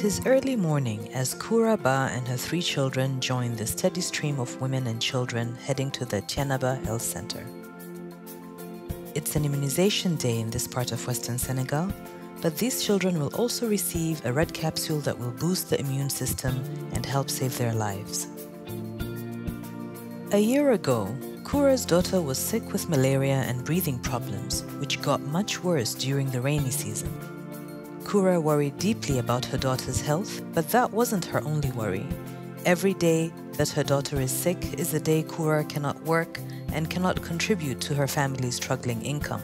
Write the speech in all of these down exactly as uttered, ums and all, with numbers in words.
is early morning as Coura Ba and her three children join the steady stream of women and children heading to the Thienaba Health Center. It's an immunization day in this part of Western Senegal, but these children will also receive a red capsule that will boost the immune system and help save their lives. A year ago, Coura's daughter was sick with malaria and breathing problems, which got much worse during the rainy season. Coura worried deeply about her daughter's health, but that wasn't her only worry. Every day that her daughter is sick is a day Coura cannot work and cannot contribute to her family's struggling income.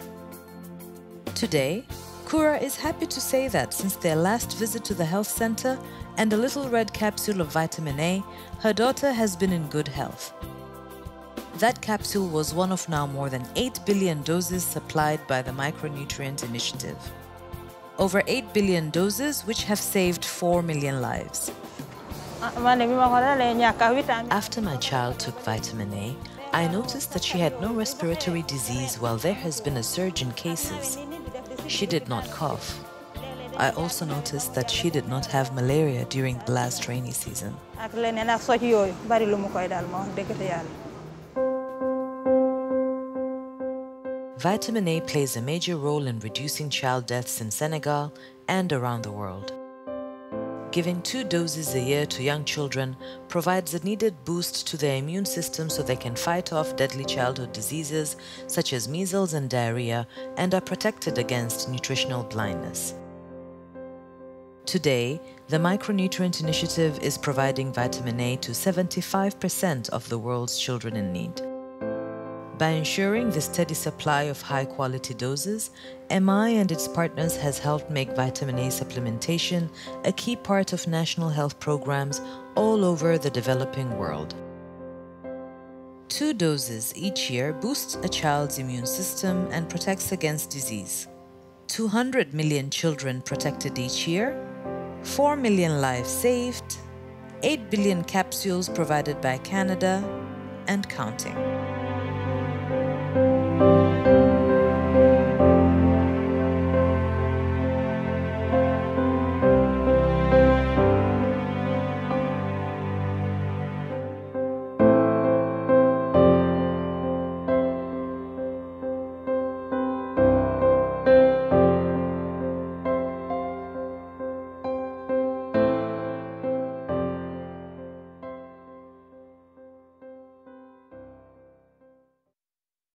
Today, Coura is happy to say that since their last visit to the health center and a little red capsule of vitamin A, her daughter has been in good health. That capsule was one of now more than eight billion doses supplied by the Micronutrient Initiative. Over eight billion doses which have saved four million lives. After my child took vitamin A, I noticed that she had no respiratory disease while there has been a surge in cases. She did not cough. I also noticed that she did not have malaria during the last rainy season. Vitamin A plays a major role in reducing child deaths in Senegal and around the world. Giving two doses a year to young children provides a needed boost to their immune system so they can fight off deadly childhood diseases such as measles and diarrhea and are protected against nutritional blindness. Today, the Micronutrient Initiative is providing vitamin A to seventy-five percent of the world's children in need. By ensuring the steady supply of high-quality doses, M I and its partners has helped make vitamin A supplementation a key part of national health programs all over the developing world. Two doses each year boosts a child's immune system and protects against disease. two hundred million children protected each year, four million lives saved, eight billion capsules provided by Canada, and counting.